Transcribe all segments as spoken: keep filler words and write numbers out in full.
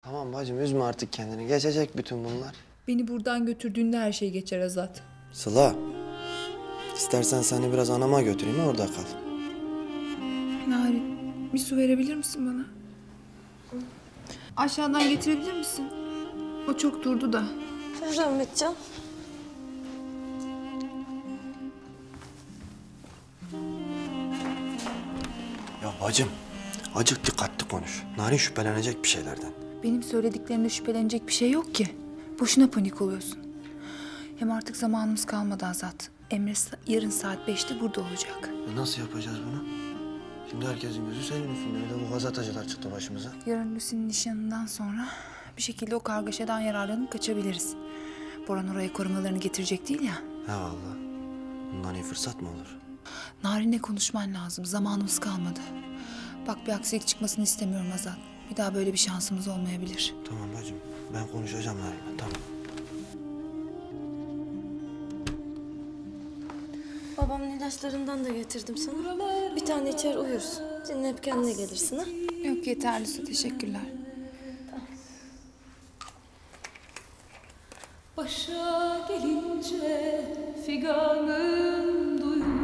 Tamam bacım, üzme artık kendini. Geçecek bütün bunlar. Beni buradan götürdüğünde her şey geçer Azat. Sıla, istersen seni biraz anama götüreyim, orada kal. Narin, bir su verebilir misin bana? Aşağıdan getirebilir misin? O çok durdu da. Rahmetcan. Ya bacım, acık dikkatli konuş. Narin şüphelenecek bir şeylerden. Benim söylediklerimde şüphelenecek bir şey yok ki. Boşuna panik oluyorsun. Hem artık zamanımız kalmadı Azat. Emre yarın saat beşte burada olacak. E nasıl yapacağız bunu? Şimdi herkesin gözü senin üstünde. Bir de bu gazeteciler çıktı başımıza. Yarın Lucy'nin nişanından sonra bir şekilde o kargaşadan yararlanıp kaçabiliriz. Boran oraya korumalarını getirecek değil ya. He vallahi. Bundan iyi fırsat mı olur? Narin'le konuşman lazım. Zamanımız kalmadı. Bak bir aksilik çıkmasını istemiyorum Azat. Bir daha böyle bir şansımız olmayabilir. Tamam bacım. Ben konuşacağım Narin'le. Tamam. Babamın ilaçlarından da getirdim sana. Bir tane içer uyursun. Dinlenip kendine gelirsin ha. Yok yeterli su. Teşekkürler. Başa gelince figanım duyulmaz.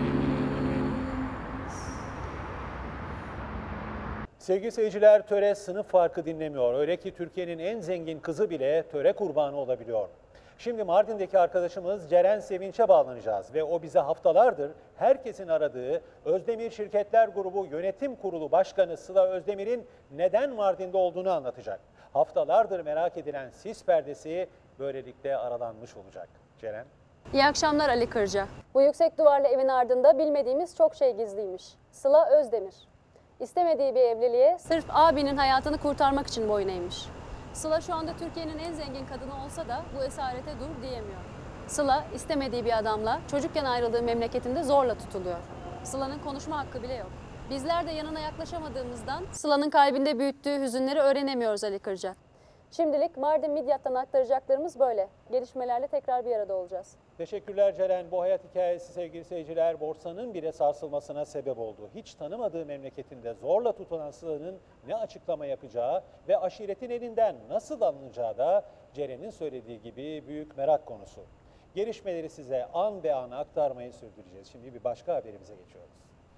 Sevgili seyirciler, töre sınıf farkı dinlemiyor. Öyle ki Türkiye'nin en zengin kızı bile töre kurbanı olabiliyor. Şimdi Mardin'deki arkadaşımız Ceren Sevinç'e bağlanacağız ve o bize haftalardır herkesin aradığı Özdemir Şirketler Grubu Yönetim Kurulu Başkanı Sıla Özdemir'in neden Mardin'de olduğunu anlatacak. Haftalardır merak edilen sis perdesi böylelikle aralanmış olacak. Ceren. İyi akşamlar Ali Kırca. Bu yüksek duvarlı evin ardında bilmediğimiz çok şey gizliymiş. Sıla Özdemir. İstemediği bir evliliğe sırf abinin hayatını kurtarmak için boyun eğmiş. Sıla şu anda Türkiye'nin en zengin kadını olsa da bu esarete dur diyemiyor. Sıla istemediği bir adamla çocukken ayrıldığı memleketinde zorla tutuluyor. Sıla'nın konuşma hakkı bile yok. Bizler de yanına yaklaşamadığımızdan Sıla'nın kalbinde büyüttüğü hüzünleri öğrenemiyoruz Ali Kırca. Şimdilik Mardin Midyat'tan aktaracaklarımız böyle. Gelişmelerle tekrar bir arada olacağız. Teşekkürler Ceren. Bu hayat hikayesi sevgili seyirciler borsanın bile sarsılmasına sebep oldu. Hiç tanımadığı memleketinde zorla tutulan Sıla'nın ne açıklama yapacağı ve aşiretin elinden nasıl alınacağı da Ceren'in söylediği gibi büyük merak konusu. Gelişmeleri size an be an aktarmayı sürdüreceğiz. Şimdi bir başka haberimize geçiyoruz.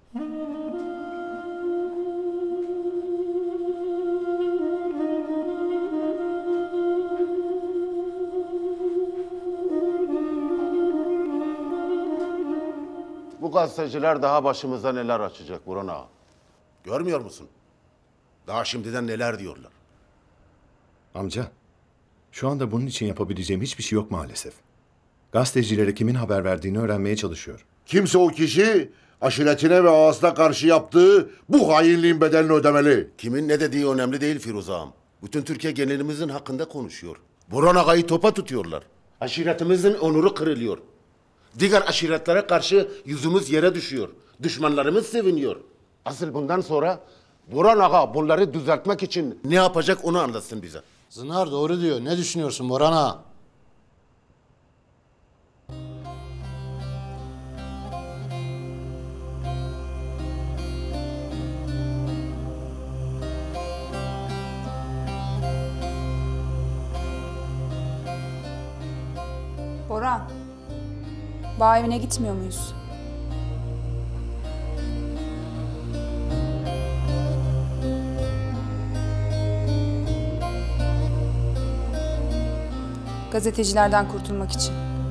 Bu gazeteciler daha başımıza neler açacak Burhan ağa. Görmüyor musun? Daha şimdiden neler diyorlar. Amca, şu anda bunun için yapabileceğim hiçbir şey yok maalesef. Gazetecilere kimin haber verdiğini öğrenmeye çalışıyor. Kimse o kişi aşiretine ve ağasına karşı yaptığı bu hainliğin bedelini ödemeli. Kimin ne dediği önemli değil Firuze ağam. Bütün Türkiye genelimizin hakkında konuşuyor. Burhan ağayı topa tutuyorlar. Aşiretimizin onuru kırılıyor. Diğer aşiretlere karşı yüzümüz yere düşüyor. Düşmanlarımız seviniyor. Asıl bundan sonra Burhan ağa bunları düzeltmek için ne yapacak onu anlatsın bize. Zınar doğru diyor. Ne düşünüyorsun Burhan ağa? Boran, bağ evine gitmiyor muyuz? Gazetecilerden kurtulmak için.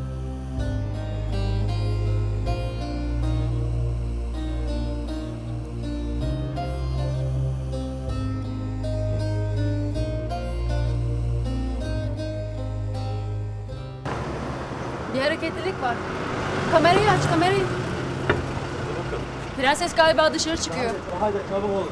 Bir hareketlilik var. Kamerayı aç, kamerayı. Prenses galiba dışarı çıkıyor. Hadi çabuk olun.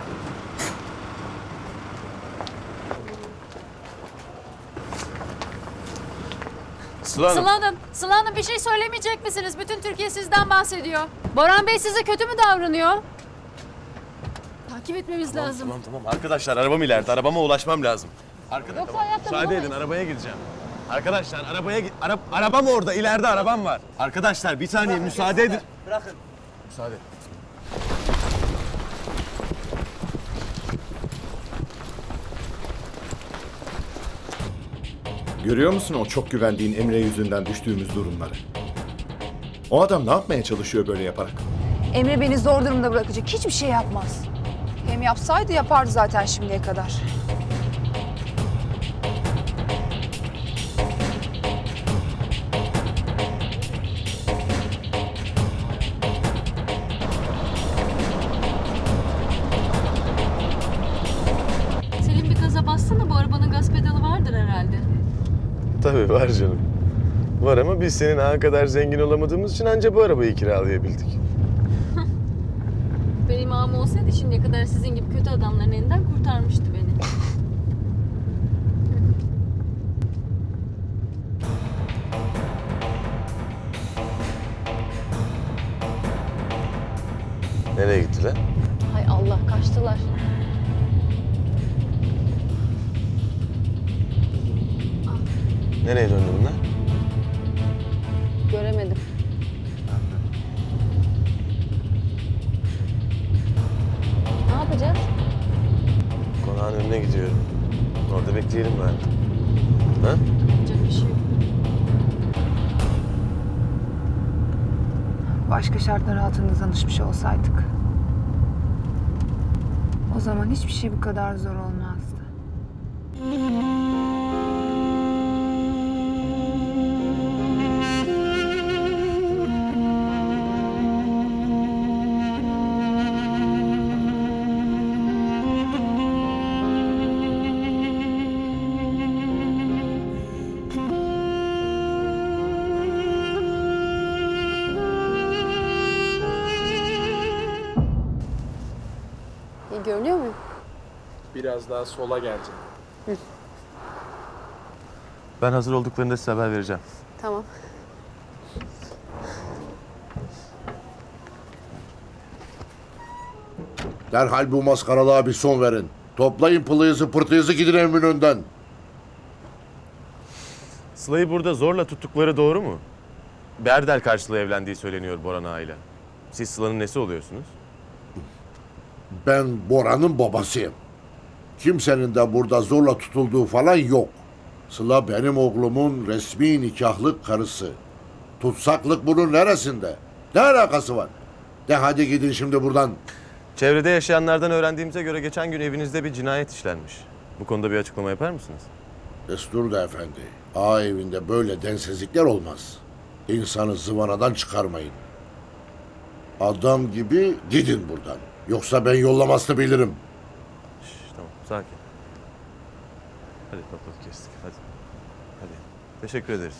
Sıla Hanım. Sıla Hanım, Sıla Hanım bir şey söylemeyecek misiniz? Bütün Türkiye sizden bahsediyor. Boran Bey size kötü mü davranıyor? Takip etmemiz Tamam, lazım. tamam tamam. Arkadaşlar arabam ileride. Arabama ulaşmam lazım. Arkadaşlar Yoksa hayatta müsaade bulamayız. edin arabaya gireceğim. Arkadaşlar arabaya git. Ara, arabam orada. İleride arabam var. Arkadaşlar bir saniye müsaade edin. Bırakın. Müsaade. Görüyor musun o çok güvendiğin Emre yüzünden düştüğümüz durumları? O adam ne yapmaya çalışıyor böyle yaparak? Emre beni zor durumda bırakacak hiçbir şey yapmaz. Hem yapsaydı yapardı zaten şimdiye kadar. Selim bir gaza bassana, bu arabanın gaz pedalı vardır herhalde. Tabii var canım. Var ama biz senin ağa kadar zengin olamadığımız için anca bu arabayı kiralayabildik. Benim ağam olsaydı şimdiye kadar sizin gibi kötü adamların elinden kurtarmıştı beni. Nereye gittiler? Hay Allah, kaçtılar. Nereye döndü bunlar? Göremedim. Ne yapacağız? Konağın önüne gidiyorum. Orada bekleyelim bari. Ha? Yapacak bir şey yok. Başka şartlar altında tanışmış olsaydık. O zaman hiçbir şey bu kadar zor olmazdı. İyi görünüyor muyum? Biraz daha sola geleceksin. Ben hazır olduklarında size haber vereceğim. Tamam. Derhal bu maskaralığa bir son verin. Toplayın pılıyızı pırtıyızı gidin evimin önünden. Sıla'yı burada zorla tuttukları doğru mu? Berdel karşılığı evlendiği söyleniyor Boran Ağa'yla. Siz Sıla'nın nesi oluyorsunuz? Ben Bora'nın babasıyım. Kimsenin de burada zorla tutulduğu falan yok. Sıla benim oğlumun resmi nikahlık karısı. Tutsaklık bunun neresinde? Ne alakası var? De hadi gidin şimdi buradan. Çevrede yaşayanlardan öğrendiğimize göre geçen gün evinizde bir cinayet işlenmiş. Bu konuda bir açıklama yapar mısınız? Destur da efendi. Ağa evinde böyle densizlikler olmaz. İnsanı zıvanadan çıkarmayın. Adam gibi gidin buradan. Yoksa ben yollamasını bilirim. Şş, tamam, sakin. Hadi topladık kestik, hadi. Hadi, teşekkür ederiz.